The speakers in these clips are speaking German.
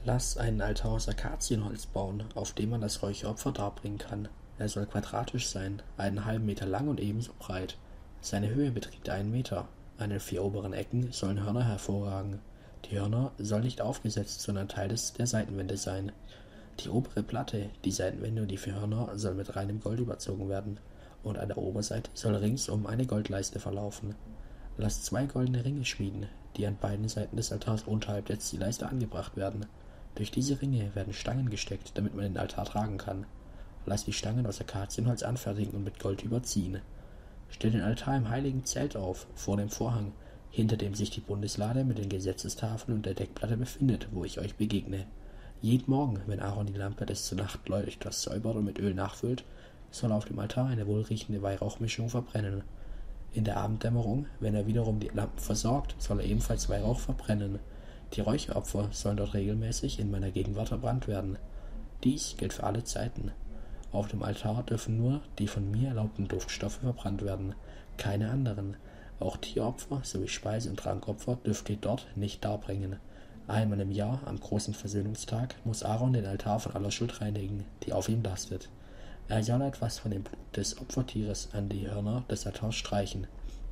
Lass einen Altar aus Akazienholz bauen, auf dem man das Räucheropfer darbringen kann. Er soll quadratisch sein, einen halben Meter lang und ebenso breit. Seine Höhe beträgt 1 Meter. An den 4 oberen Ecken sollen Hörner hervorragen. Die Hörner sollen nicht aufgesetzt, sondern Teil der Seitenwände sein. Die obere Platte, die Seitenwände und die 4 Hörner sollen mit reinem Gold überzogen werden, und an der Oberseite soll ringsum eine Goldleiste verlaufen. Lasst 2 goldene Ringe schmieden, die an beiden Seiten des Altars unterhalb der Zielleiste angebracht werden. Durch diese Ringe werden Stangen gesteckt, damit man den Altar tragen kann. Lasst die Stangen aus Akazienholz anfertigen und mit Gold überziehen. Stellt den Altar im heiligen Zelt auf, vor dem Vorhang, hinter dem sich die Bundeslade mit den Gesetzestafeln und der Deckplatte befindet, wo ich euch begegne. Jeden Morgen, wenn Aaron die Lampe des Nachtleuchters säubert und mit Öl nachfüllt, soll auf dem Altar eine wohlriechende Weihrauchmischung verbrennen. In der Abenddämmerung, wenn er wiederum die Lampen versorgt, soll er ebenfalls Weihrauch verbrennen. Die Räucheropfer sollen dort regelmäßig in meiner Gegenwart verbrannt werden. Dies gilt für alle Zeiten. Auf dem Altar dürfen nur die von mir erlaubten Duftstoffe verbrannt werden, keine anderen. Auch Tieropfer sowie Speise- und Trankopfer dürft ihr dort nicht darbringen. Einmal im Jahr, am großen Versöhnungstag, muss Aaron den Altar von aller Schuld reinigen, die auf ihm lastet. Er soll etwas von dem Blut des Opfertieres an die Hörner des Altars streichen.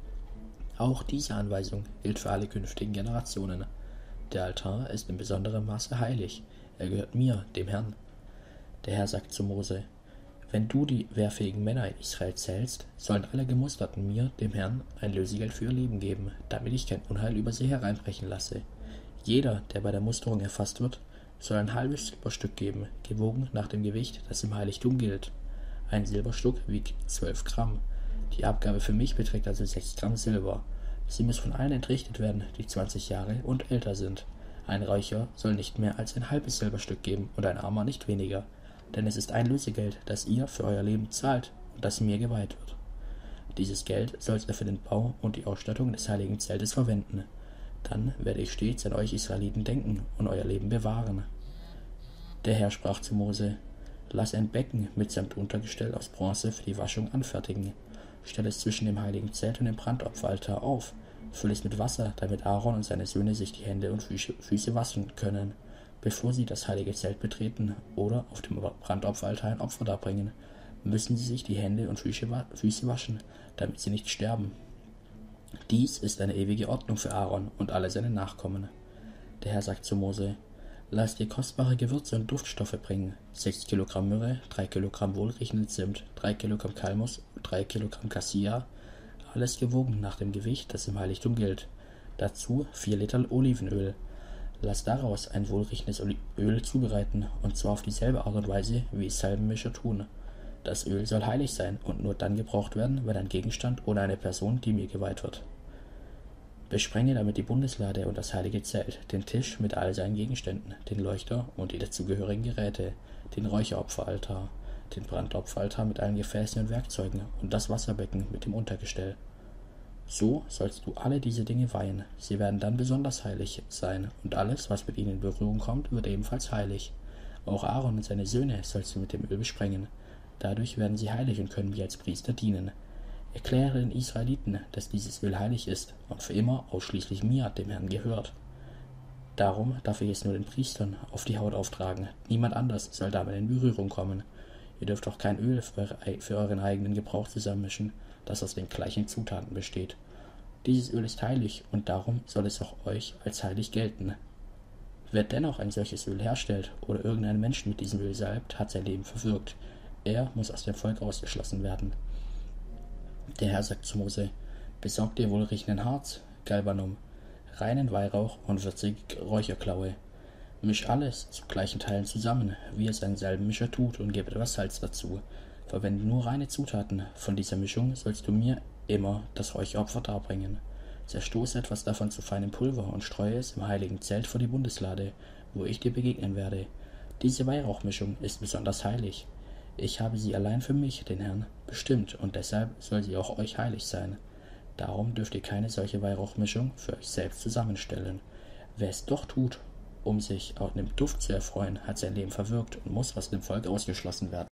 Auch diese Anweisung gilt für alle künftigen Generationen. Der Altar ist in besonderem Maße heilig. Er gehört mir, dem Herrn. Der Herr sagt zu Mose: Wenn du die wehrfähigen Männer in Israel zählst, sollen alle Gemusterten mir, dem Herrn, ein Lösegeld für ihr Leben geben, damit ich kein Unheil über sie hereinbrechen lasse. Jeder, der bei der Musterung erfasst wird, soll ein halbes Silberstück geben, gewogen nach dem Gewicht, das im Heiligtum gilt. Ein Silberstück wiegt 12 Gramm. Die Abgabe für mich beträgt also 6 Gramm Silber. Sie muss von allen entrichtet werden, die 20 Jahre und älter sind. Ein Räucher soll nicht mehr als ein halbes Silberstück geben und ein Armer nicht weniger, denn es ist ein Lösegeld, das ihr für euer Leben zahlt und das mir geweiht wird. Dieses Geld sollt ihr für den Bau und die Ausstattung des heiligen Zeltes verwenden. Dann werde ich stets an euch Israeliten denken und euer Leben bewahren. Der Herr sprach zu Mose: Lass ein Becken mitsamt Untergestell aus Bronze für die Waschung anfertigen. Stell es zwischen dem heiligen Zelt und dem Brandopferaltar auf. Füll es mit Wasser, damit Aaron und seine Söhne sich die Hände und Füße waschen können, bevor sie das heilige Zelt betreten oder auf dem Brandopferaltar ein Opfer darbringen. Müssen sie sich die Hände und Füße waschen, damit sie nicht sterben. Dies ist eine ewige Ordnung für Aaron und alle seine Nachkommen. Der Herr sagt zu Mose: Lass dir kostbare Gewürze und Duftstoffe bringen, 6 Kilogramm Myrrhe, 3 Kilogramm wohlriechenden Zimt, 3 Kilogramm Kalmus und 3 Kilogramm Cassia, alles gewogen nach dem Gewicht, das im Heiligtum gilt. Dazu 4 Liter Olivenöl. Lass daraus ein wohlriechendes Öl zubereiten, und zwar auf dieselbe Art und Weise, wie es Salbenmischer tun. Das Öl soll heilig sein und nur dann gebraucht werden, wenn ein Gegenstand oder eine Person, die mir geweiht wird. Besprenge damit die Bundeslade und das heilige Zelt, den Tisch mit all seinen Gegenständen, den Leuchter und die dazugehörigen Geräte, den Räucheropferaltar, den Brandopferaltar mit allen Gefäßen und Werkzeugen und das Wasserbecken mit dem Untergestell. So sollst du alle diese Dinge weihen. Sie werden dann besonders heilig sein, und alles, was mit ihnen in Berührung kommt, wird ebenfalls heilig. Auch Aaron und seine Söhne sollst du mit dem Öl besprengen. Dadurch werden sie heilig und können mir als Priester dienen. Erkläre den Israeliten, dass dieses Öl heilig ist und für immer ausschließlich mir, dem Herrn, gehört. Darum darf ich es nur den Priestern auf die Haut auftragen. Niemand anders soll damit in Berührung kommen. Ihr dürft auch kein Öl für euren eigenen Gebrauch zusammenmischen, das aus den gleichen Zutaten besteht. Dieses Öl ist heilig und darum soll es auch euch als heilig gelten. Wer dennoch ein solches Öl herstellt oder irgendeinen Menschen mit diesem Öl salbt, hat sein Leben verwirkt. Er muss aus dem Volk ausgeschlossen werden. Der Herr sagt zu Mose: Besorgt dir wohlriechenden Harz, Galbanum, reinen Weihrauch und würzige Räucherklaue. Misch alles zu gleichen Teilen zusammen, wie es ein Salbenmischer tut, und gib etwas Salz dazu. Verwende nur reine Zutaten. Von dieser Mischung sollst du mir immer das Räucheropfer darbringen. Zerstoße etwas davon zu feinem Pulver und streue es im heiligen Zelt vor die Bundeslade, wo ich dir begegnen werde. Diese Weihrauchmischung ist besonders heilig. Ich habe sie allein für mich, den Herrn, bestimmt, und deshalb soll sie auch euch heilig sein. Darum dürft ihr keine solche Weihrauchmischung für euch selbst zusammenstellen. Wer es doch tut, um sich an dem Duft zu erfreuen, hat sein Leben verwirkt und muss aus dem Volk ausgeschlossen werden.